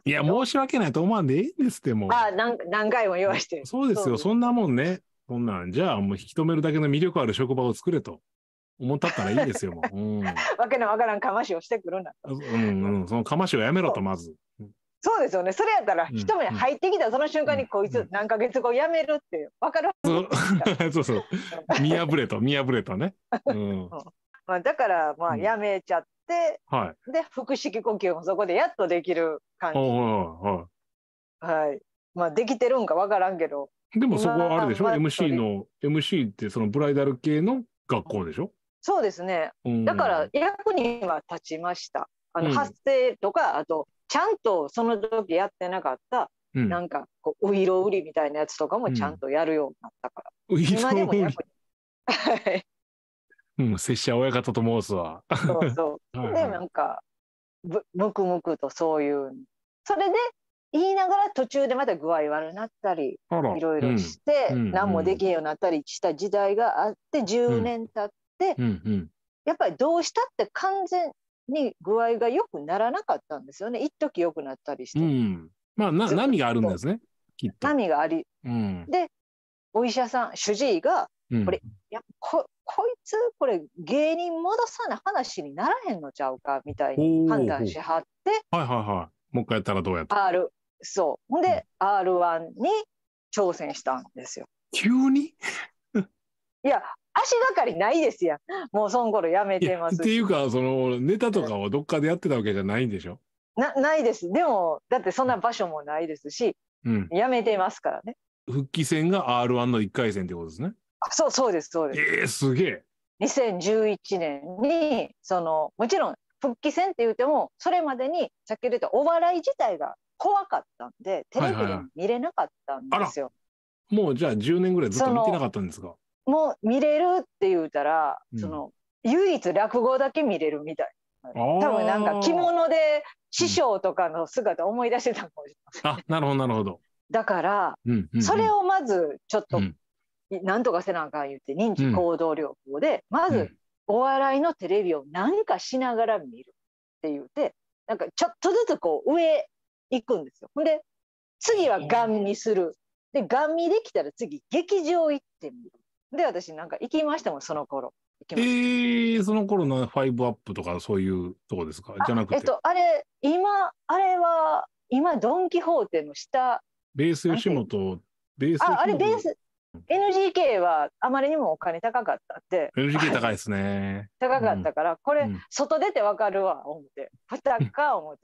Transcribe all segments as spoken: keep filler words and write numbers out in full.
いや、申し訳ないと思わんでええんですって、もう。 あ何何回も言わして。 そうですよ、そんなもんね。そんなん、じゃあもう引き止めるだけの魅力ある職場を作れと思ったったらいいですよ、もう。うん、 わけのわからんかましをしてくるな。 うんうん、そのかましをやめろと、まず。 そうですよね。それやったら、一目入ってきたその瞬間に、こいつ何ヶ月後辞めるって分かるはず。そうそう。見破れと、見破れとね。うん、 まあだから、まあ、辞めちゃって、 うん、はい、 で、腹式呼吸もそこでやっとできる感じ。はい。はい。まあ、できてるんか分からんけど。 でもそこはあれでしょ、まあ、エムシー の、エムシー ってそのブライダル系の学校でしょ。 そうですね。だから役には立ちました。あの発声とか、うん、あとちゃんとその時やってなかった、うん、なんかこうウイロウリみたいなやつとかもちゃんとやるようになったから。うん、今でも役に。 うん、拙者親方と申すわ。 そうそう。はいはい、でなんかむくむくとそういうそれで言いながら途中でまた具合悪くなったりいろいろして、うん、何もできへんようになったりした時代があってじゅうねん経って、うんうん、やっぱりどうしたって完全に具合が良くならなかったんですよね。一時良くなったりして、うん、 まあな波があるんですね、きっと。 波があり、うん、でお医者さん主治医がこれ、うん、やここいつこれ芸人戻さな話にならへんのちゃうかみたいに判断しはって、 はいはいはい、もう一回やったらどうやった R そうほんで、うん、アールワン に挑戦したんですよ。 急にいや足がかりないですやん。もうその頃やめてますし。 っていうかそのネタとかはどっかでやってたわけじゃないんでしょ。 なないです。でもだってそんな場所もないですし、うん、やめてますからね。 復帰戦が アールワン のいっかい戦ってことですね。 あそうそうですそうです。 えー、すげえ。 にせんじゅういちねんにそのもちろん復帰戦って言ってもそれまでにさっき言ったお笑い自体が怖かったんでテレビで見れなかったんですよ。 はいはい、もうじゃあじゅうねんぐらいずっと見てなかったんですか。 もう見れるって言うたら、うん、その唯一落語だけ見れるみたいな。多分なんか着物で師匠とかの姿を思い出してたかもしれません、ね、 あ、なるほどなるほど。 だから、うんうんうん、それをまずちょっと、うん、なんとかせなあかん言って認知行動療法で、うん、まずお笑いのテレビを何かしながら見るって言ってなんかちょっとずつこう上行くんですよ。で次はガン見する。でガン見できたら次劇場行ってみる。で私なんか行きましたもんその頃。 えー、その頃のファイブアップとかそういうとこですかじゃなくて。 えっとあれ今あれは今ドン・キホーテの下ベース吉本ベースああれベース エヌジーケー はあまりにもお金高かったってエヌジーケー 高いですね高かったから、うん、これ、うん、外出てわかるわ思ってふたか思って、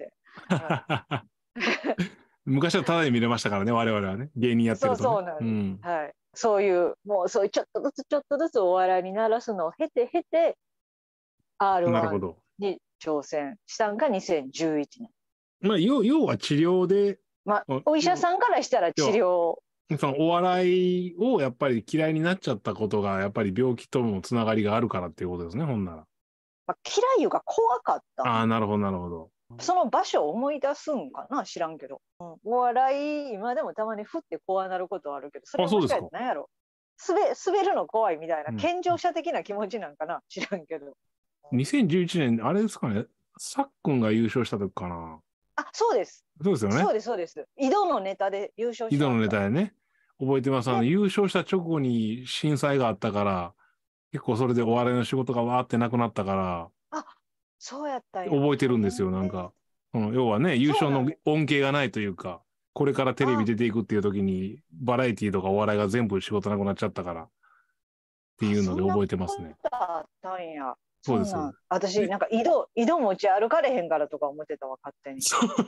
昔はタダで見れましたからね我々はね芸人やってると、ね、 そうそうなんです、うん、はい、そういうもうそういうちょっとずつちょっとずつお笑いにならすのを経て経て アールワン に挑戦したんがにせんじゅういちねん。 まあ要要は治療で、 まあ、お医者さんからしたら治療そのお笑いをやっぱり嫌いになっちゃったことがやっぱり病気とのつながりがあるからっていうことですねほんなら。 まあ、嫌いいうか怖かった。 ああなるほどなるほど。 その場所を思い出すんかな知らんけど、うん、お笑い今でもたまにふって怖なることあるけどそれはもしかして何やろ滑滑るの怖いみたいな健常者的な気持ちなんかな、うん、知らんけど。 にせんじゅういちねんあれですかねさっくんが優勝した時かな。 あそうですそうですよね。 そうですそうです。井戸のネタで優勝した。 井戸のネタでね覚えてます。あの優勝した直後に震災があったから結構それでお笑いの仕事がわーってなくなったからあそうやったんや覚えてるんですよなんか、うん、要はね優勝の恩恵がないというかこれからテレビ出ていくっていう時にバラエティーとかお笑いが全部仕事なくなっちゃったからっていうので覚えてますね。 そんなことあったんや。 そうです。 私なんか井戸井戸持ち歩かれへんからとか思ってたわ勝手に。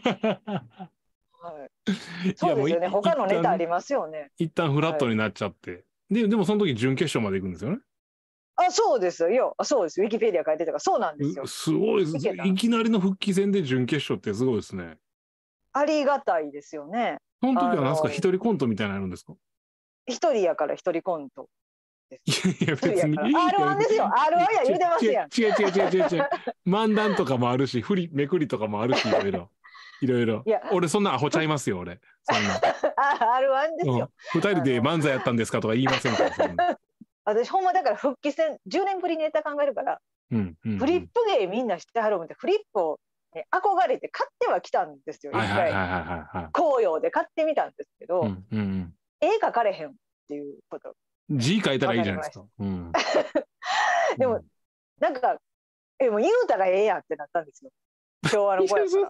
はい、そうですよね。他のネタありますよね。 一旦フラットになっちゃって、はい、ででもその時準決勝まで行くんですよね。 あそうですよ。そうです。ウィキペディア書いてたからそうなんですよ。 すごいです。いきなりの復帰戦で準決勝ってすごいですね。 ありがたいですよね。 その時は何ですか一人コントみたいなのあるんですか。 一人やから一人コント。 いや別にアールワン ですよ。アールワン や言うてますやん。 違う違う違う違う違う。漫談とかもあるし、振りめくりとかもあるし、いろいろ。いろいろ。俺そんなアホちゃいますよ、俺。そんな。 アールワン ですよ。 二人で漫才やったんですかとか言いませんから。 私ほんまだから復帰戦じゅうねんぶりにネタ考えるから、うんうんうん、フリップ芸みんなしてはる思ってフリップをね、憧れて買ってはきたんですよ。一回紅葉で買ってみたんですけど、うんうん、絵描かれへんっていうこと。 字描いたらいいじゃないですか。うん、 でも、なんか、え、もう言うたらええやんってなったんですよ。昭和の子やから。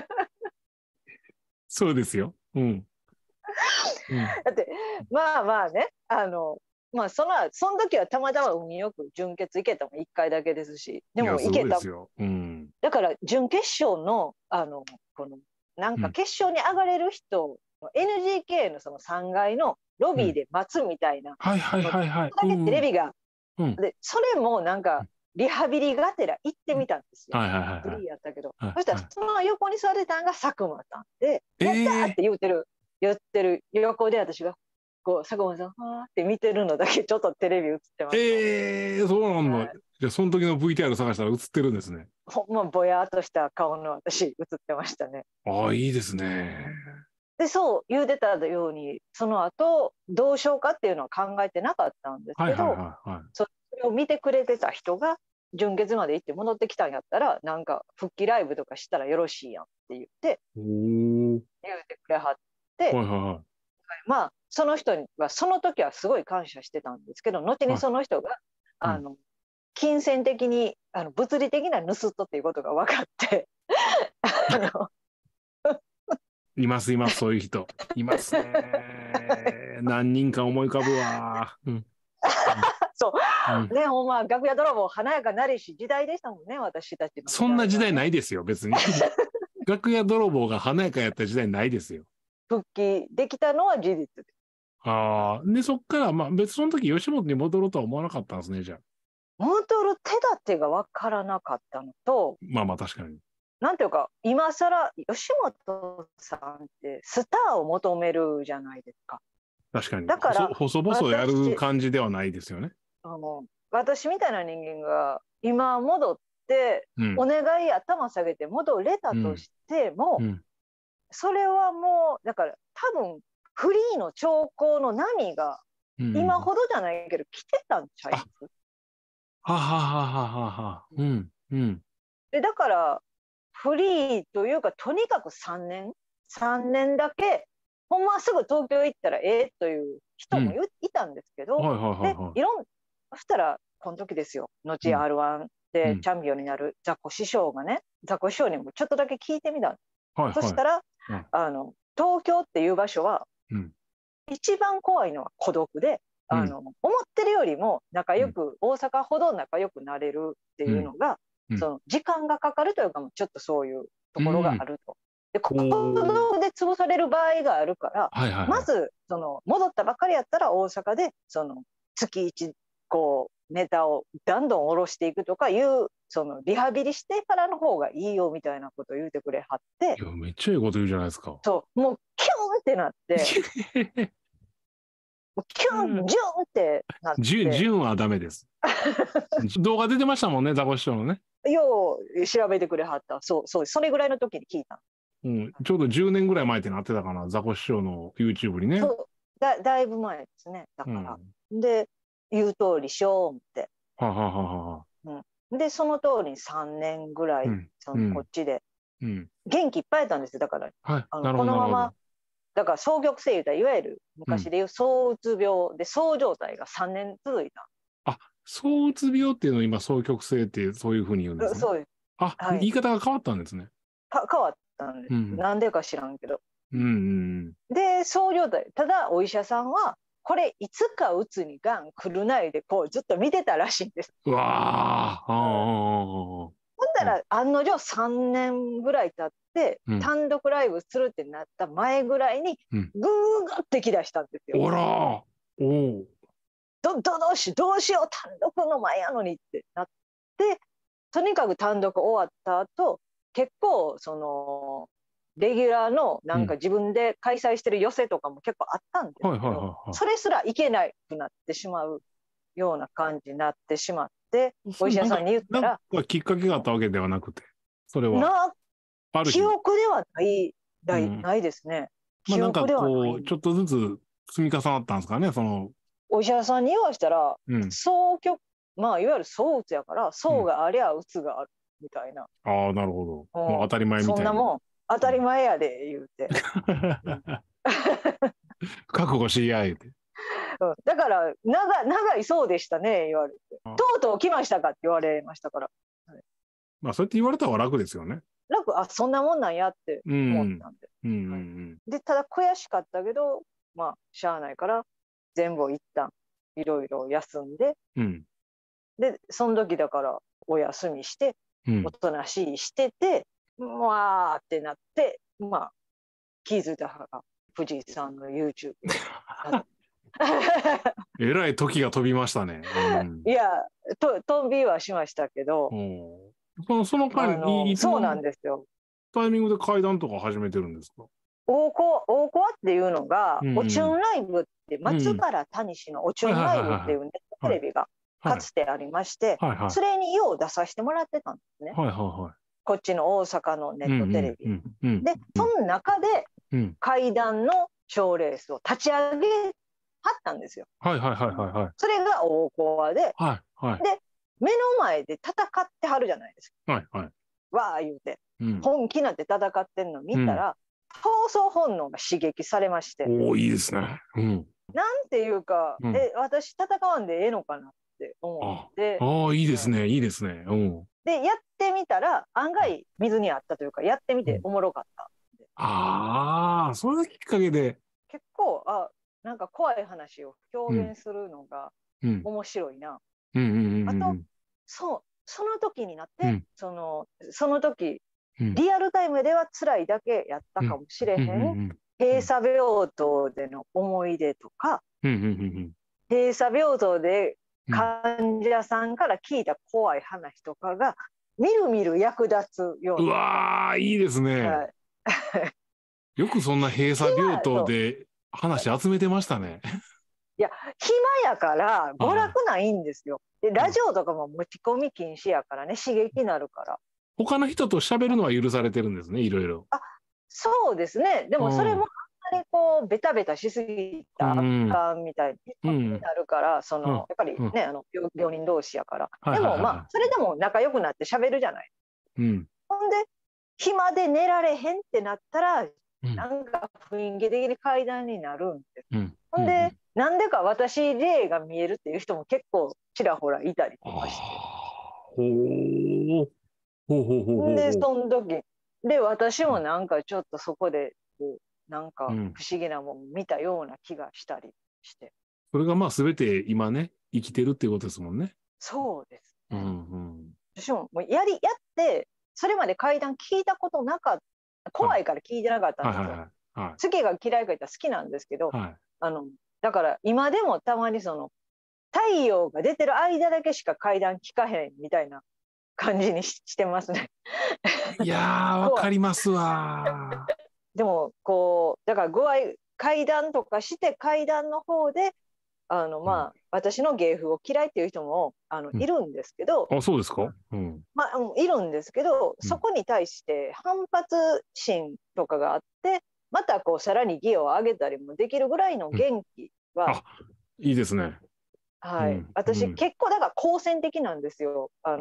そうですよ。うん。うん、 だって、まあまあね、あの、まあその、その時はたまたま運よく準決行けたもいっかいだけですし、でも行けた。うん、だから準決勝の、あの、この、なんか決勝に上がれる人、うん、エヌジーケー のそのさんがいのロビーで待つみたいな。 はいはいはいはい。 だけテレビが、うん、で、それもなんか、リハビリがてら行ってみたんですよ。 はいはいはい、 フリーやったけど。はいはい、そしたらその横に座ってたんが佐久間さんで、えー、やったーって言ってる、言ってる横で私が、こう佐久間さん、はーって見てるのだけちょっとテレビ映ってます。 ええー、そうなんだ。はい、じゃあその時の ブイティーアール 探したら映ってるんですね。 ほんまぼやっとした顔の私映ってましたね。 ああ、いいですね。 で、そう言うてたように、その後どうしようかっていうのは考えてなかったんですけど、それを見てくれてた人が準決まで行って戻ってきたんやったら、なんか復帰ライブとかしたらよろしいやんって言って言うてくれはって、はいはいはい、まあその人にはその時はすごい感謝してたんですけど、後にその人が、はい、あの、うん、金銭的にあの物理的な盗人っていうことが分かってあのいますいます、そういう人いますね。何人か思い浮かぶわ。うん、 そう、うん、ね、ほんま楽屋泥棒華やかなりし時代でしたもんね、私たちの、ね。 そんな時代ないですよ、別に。楽屋泥棒が華やかやった時代ないですよ。 復帰できたのは事実です。 ああ、でそっからまあ別その時吉本に戻ろうとは思わなかったんですね、じゃあ。 戻る手立てが分からなかったのと、 まあまあ確かに。 なんていうか、今更吉本さんってスターを求めるじゃないですか。 確かに。だから細々やる感じではないですよね。 あの私みたいな人間が今戻って、うん、お願い頭下げて戻れたとしても、うんうん、それはもうだから多分フリーの兆候の波が今ほどじゃないけど来てたんちゃいます？ はははははは。うんうん。 でだからフリーというかとにかくさんねんさんねんだけほんますぐ東京行ったらええという人も い,、うん、いたんですけど、はいはいはいはい、でいろんそしたらこの時ですよ、後 アールワン でチャンピオンになるザコ師匠がね、ザコ師匠にもちょっとだけ聞いてみた、はいはい、そしたら、うん、あの東京っていう場所は、うん、一番怖いのは孤独で、うん、あの思ってるよりも仲良く、うん、大阪ほど仲良くなれるっていうのが、うん、その時間がかかるというかちょっとそういうところがあると。で孤独で潰される場合があるから、はいはいはい、まずその戻ったばっかりやったら大阪でその月いちこうネタをどんどん下ろしていくとかいうそのリハビリしてからの方がいいよみたいなことを言うてくれはって、 いやめっちゃいいこと言うじゃないですか。 そうもうキュンってなってキュンジュンってなって、ジュンジュンはダメです動画出てましたもんね、ザコ師匠のね。 よう調べてくれはった。そうそう、それぐらいの時に聞いた。 うん、ちょうどじゅうねんぐらい前ってなってたかな、ザコ師匠の YouTube にね。 そう だ, だいぶ前ですね、だから、うん、で言う通りしようって、はははは、うん、でその通りにさんねんぐらい、うん、そのこっちで、うん、元気いっぱいやったんですよ。だから、はい、あのこのままだから双極性言うたらいわゆる昔でいう躁うつ病で躁状態がさんねん続いた。 あ、躁うつ病っていうのを今双極性ってそういうふうに言うんですね。 そうです。 あ、はい、言い方が変わったんですね。 か変わったんです、うん、なんでか知らんけど、 うんうん、 でそう状態、ただお医者さんはこれいつかうつにがん来るないでこうずっと見てたらしいんです。 うわー、あー、 ほんだら案の定さんねんぐらい経って、うん、単独ライブするってなった前ぐらいに、うん、グーガってきだしたんですよ。 おらー、おど, ど, ど, うしどうしよう単独の前やのにってなって、とにかく単独終わった後結構そのレギュラーのなんか自分で開催してる寄せとかも結構あったんですけど、それすら行けなくなってしまうような感じになってしまって、お医者さんに言ったらきっかけがあったわけではなくて、それはなある記憶ではないない、うん、ないですね。記憶ではない、 まあ、なんかこうちょっとずつ積み重なったんですかね。そのお医者さんに言わしたら、うん、そうきょまあいわゆる躁うつやから、躁がありゃうつがあるみたいな。 ああ、なるほど。もう当たり前みたいな。 そんなもん当たり前やで言うて。 覚悟しやえて。 うん、だから長長いそうでしたね言われて、とうとう来ましたかって言われましたから。 まあそうやって言われたら楽ですよね。 楽、あ、そんなもんなんやって思ったんで。うんうんうん、でただ悔しかったけど、まあしゃあないから全部一旦いろいろ休んで、うん、でその時だからお休みして、うん、おとなしいしてて、わーってなって、まあ気づいたら藤井さんの YouTube えらい時が飛びましたね。 うん、いやと飛びはしましたけど、 そのその間にそうなんですよ。 タイミングで階段とか始めてるんですか？ 大コ大コアっていうのが、うん、おチュンライブって松原谷氏のおチュンライブっていうネットテレビがかつてありまして、はいはいはい、それによう出させてもらってたんですね。はいはいはい、こっちの大阪のネットテレビ、うんうんうん、でその中で階段の賞レースを立ち上げはったんですよ。はいはいはいはいはい。それが大コアで、はいはい、で目の前で戦ってはるじゃないですか。はいはい。わー言うて、うん、本気になって戦ってんの見たら、うん、闘争本能が刺激されまして。 おお、いいですね。うん。 なんていうか、うん、え私戦わんでええのかなって思って。 ああ、いいですね、うん、いいですね。うん。 でやってみたら案外水にあったというか、やってみておもろかった。 うん、ああ、それがきっかけで。 結構あなんか怖い話を表現するのが面白いな。あとそうその時になって、うん、そのその時、うん、リアルタイムでは辛いだけやったかもしれへん、うん、閉鎖病棟での思い出とか、うん、閉鎖病棟で患者さんから聞いた怖い話とかがみるみる役立つような。 うわーいいですね、はい、よくそんな閉鎖病棟で話集めてましたね。 いや暇やから娯楽ないんですよ。でラジオとかも持ち込み禁止やからね、刺激になるから。 他の人と喋るのは許されてるんですね、いろいろ。 あ、そうですね。でもそれもあんまりこうベタベタしすぎたあかんみたいになるから、うん、そのやっぱりね、うん、あの病人同士やから。でもまあそれでも仲良くなって喋るじゃない。うん、ほんで暇で寝られへんってなったら、うん、なんか雰囲気的に階段になるんです。うん、ほんで、うん、なんでか私霊が見えるっていう人も結構ちらほらいたりとかして。ほうほうほうほうほう。でその時で私もなんかちょっとそこでこうなんか不思議なもん見たような気がしたりして、うん、 それがまあ全て今ね生きてるっていうことですもんね。 そうです、ね、うんうん、私ももうやりやってそれまで怪談聞いたことなかった、怖いから聞いてなかったんですよ。はいはいはいはい、好きが嫌いか言ったら好きなんですけど、はい、あのだから今でもたまにその太陽が出てる間だけしか怪談聞かへんみたいな感じに し, してますね。 いやーわかりますわ。 でもこうだから具合怪談とかして怪談の方であのまあ、うん、私の芸風を嫌いっていう人もあの、うん、いるんですけど。 あ、そうですか。うん、 まあいるんですけど、そこに対して反発心とかがあって、またこうさらにギアを上げたりもできるぐらいの元気は、うん、 あ、いいですね。 はい、うん、私、うん、結構だから好戦的なんですよ。あの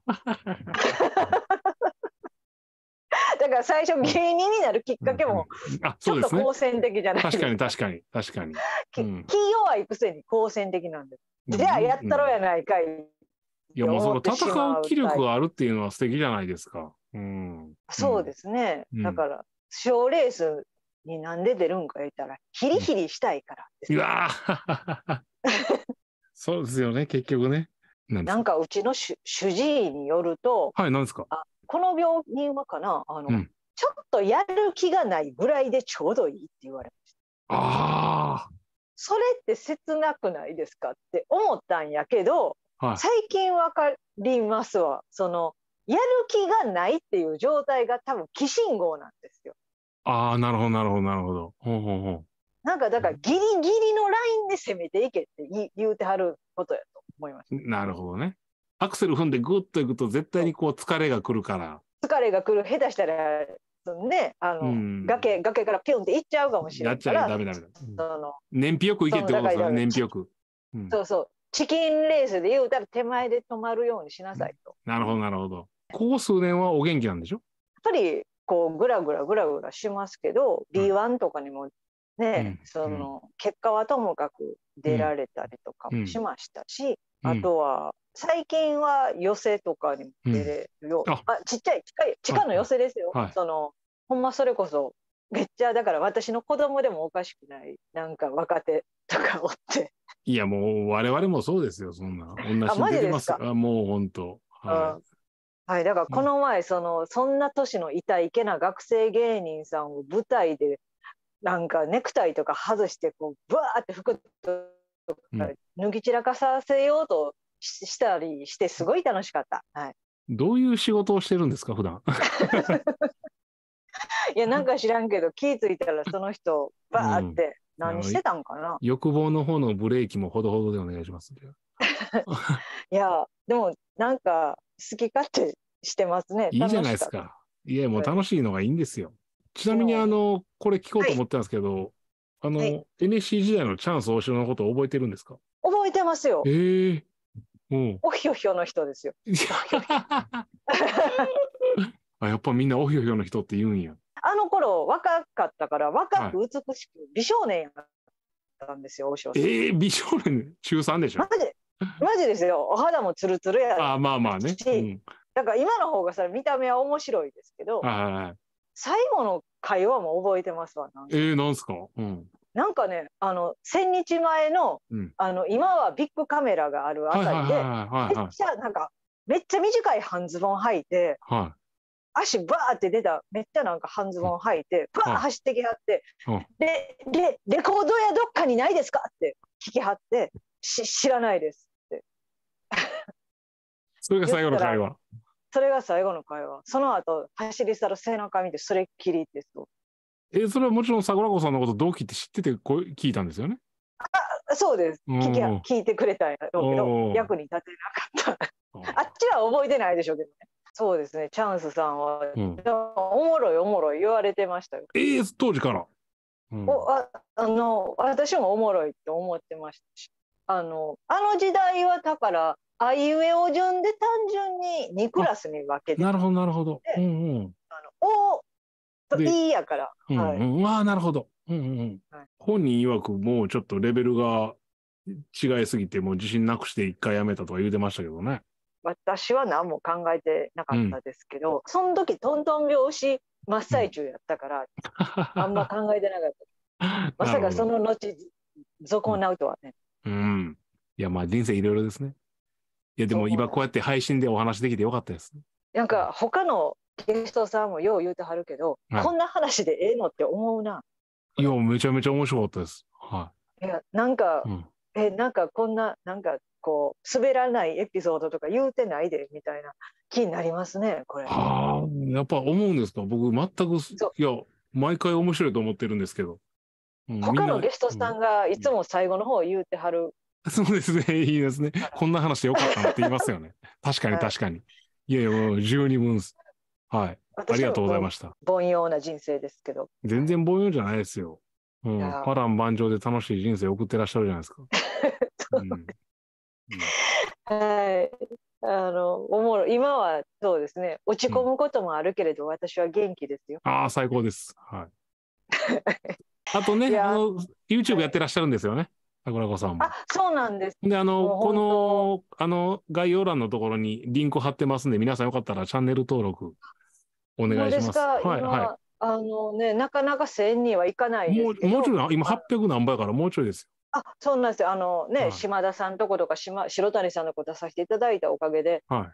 だから最初芸人になるきっかけもちょっと好戦的じゃないですか。 確かに確かに確かに。 うん、気弱いくせに好戦的なんです。うん、じゃあやったろうやないかい。 いやもうその戦う気力があるっていうのは素敵じゃないですか。うん、 そうですね。うん、だから賞レースになんで出るんか言ったらヒリヒリしたいからです、 ね。うわそうですよね結局ね。 なんなんかうちの主治医によると、 はい、なんですか。 あこの病人はかなあの、うん、ちょっとやる気がないぐらいでちょうどいいって言われました。 ああ。 それって切なくないですかって思ったんやけど、はい、最近わかりますわ。そのやる気がないっていう状態が多分気信号なんですよ。 ああ、なるほどなるほどなるほど。ほうほうほう。 なんかだからギリギリのラインで攻めていけって言うてはることやと思いました。 なるほどね。アクセル踏んでグッといくと絶対にこう疲れが来るから。 疲れが来る、下手したらね、あの、うん、崖崖からピュンっていっちゃうかもしれないから。 やっちゃダメダメだ。その燃費よくいけってことですよね。燃費よく、 うん。そうそう。チキンレースで言うたら手前で止まるようにしなさいと。 なるほどなるほど。 ここ数年はお元気なんでしょ？ やっぱりこうぐらぐらぐらぐらしますけど、うん、ビーワン とかにもね、うん、その、うん、結果はともかく出られたりとかもしましたし、うん、あとは最近は寄せとかにも出れるよ、うん、あ, あちっちゃい近い地下の寄せですよ、はい、そのほんまそれこそめっちゃだから私の子供でもおかしくないなんか若手とかおって。 いやもう我々もそうですよ、そんな同じ出てます。あ、もう本当、 はい、はい、だからこの前そのそんな年のいたいけな学生芸人さんを舞台でなんかネクタイとか外してこうブワーって服とか脱ぎ散らかさせようとしたりしてすごい楽しかった。はい、 どういう仕事をしてるんですか普段？ いやなんか知らんけど気ぃついたらその人バーって何してたんかな、うん、 欲望の方のブレーキもほどほどでお願いします。 いやでもなんか好き勝手してますね。 いいじゃないですか。いやもう楽しいのがいいんですよ。ちなみにあのこれ聞こうと思ってたんですけど、はい、あの、はい、エヌエスシー 時代のチャンス大城のことを覚えてるんですか？ 覚えてますよ。 えー、うん、 おひょひょの人ですよ。 あ、やっぱみんなおひょひょの人って言うんや。 あの頃若かったから若く美しく美少年やったんですよ、大城さん。 えー、美少年中さんでしょ？ マジマジですよ。お肌もツルツルやし。 あ、まあまあね。うん、 だから今の方がさ見た目は面白いですけど、 はい、 最後の会話も覚えてますわ。なんかえー、なんすか、うん、 なんかね、あの千日前の、うん、あの今はビッグカメラがあるあたりで、めっちゃなんかめっちゃ短い半ズボン履いて、はい、足バーって出ためっちゃなんか半ズボン履いて、バー走ってきはって、でレレコード屋どっかにないですかって聞きはって、し知らないですって。 それが最後の会話。 それが最後の会話。その後走り去る背中見てそれっきりですと。 え、それはもちろん桜子さんのこと同期って知っててこ聞いたんですよね？ あ、そうです。聞き聞いてくれたんやろうけど役に立てなかった。あっちは覚えてないでしょうけどね。そうですね。チャンスさんは、うん、おもろいおもろい言われてましたよ。 えー、当時から。 うん、おああの私もおもろいって思ってましたし、あのあの時代はだからあいうえお順で単純ににクラスに分けて、 なるほどなるほど。うんうん。 あのおといいやから。 うんうん、はい、わあなるほど。うんうんうん。はい、本人曰くもうちょっとレベルが違いすぎてもう自信なくして一回やめたとか言うてましたけどね。私は何も考えてなかったですけど、うん、その時トントン拍子真っ最中やったから、うん、あんま考えてなかった。まさかその後損なうとはね。 うん、うん、いやまあ人生いろいろですね。いやでも今こうやって配信でお話できてよかったです。 なんか他のゲストさんもよう言うてはるけど、はい、こんな話でええのって思うな。 いやめちゃめちゃ面白かったです。はい。 いやなんか、うん、えなんかこんななんかこう滑らないエピソードとか言うてないでみたいな気になりますねこれ。 ああやっぱ思うんですか？僕全くいや毎回面白いと思ってるんですけど、 うん、他のゲストさんがいつも最後の方言うてはる。 うん、そうですねいいですね。こんな話でよかったなって言いますよね。確かに確かに。はい、いやいやもう十二分です。はい。ありがとうございました。 凡庸な人生ですけど。 全然凡庸じゃないですよ。うん、波乱万丈で楽しい人生送ってらっしゃるじゃないですか。 うんうんはい、あのおもろ今はそうですね落ち込むこともあるけれど、うん、私は元気ですよ。 ああ最高です。はい。あとねあの YouTube やってらっしゃるんですよね、桜子さんも。 あそうなんです。 であのこのあの概要欄のところにリンク貼ってますんで皆さんよかったらチャンネル登録お願いします。 ですか、はいはい。あのねなかなかせんにはいかないですけど。 もう、もうちょい今はっぴゃく何倍からもうちょいですよ。 あそうなんですよ。あのね、はい、島田さんとことか島白谷さんのこと出させていただいたおかげで、はい、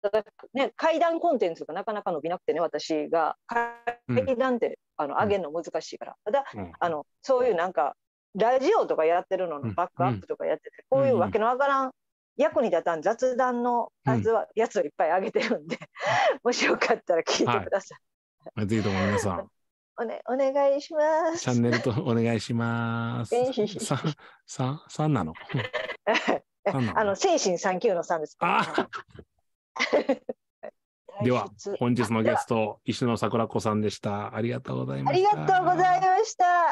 ただね怪談コンテンツがなかなか伸びなくてね私が怪談って、うん、あの上げるの難しいから、ただ、うん、あのそういうなんかラジオとかやってるののバックアップとかやってて、うん、こういうわけのわからん役に立たん雑談のやつは、うん、やつをいっぱい上げてるんでもしよかったら聞いてください。 はい、ぜひとも皆さん。 お, ね、お願いします。 チャンネルとお願いします。さ三三なの。 あの精神三級の三です。あでは本日のゲスト石野桜子さんでした。ありがとうございました。 ありがとうございました。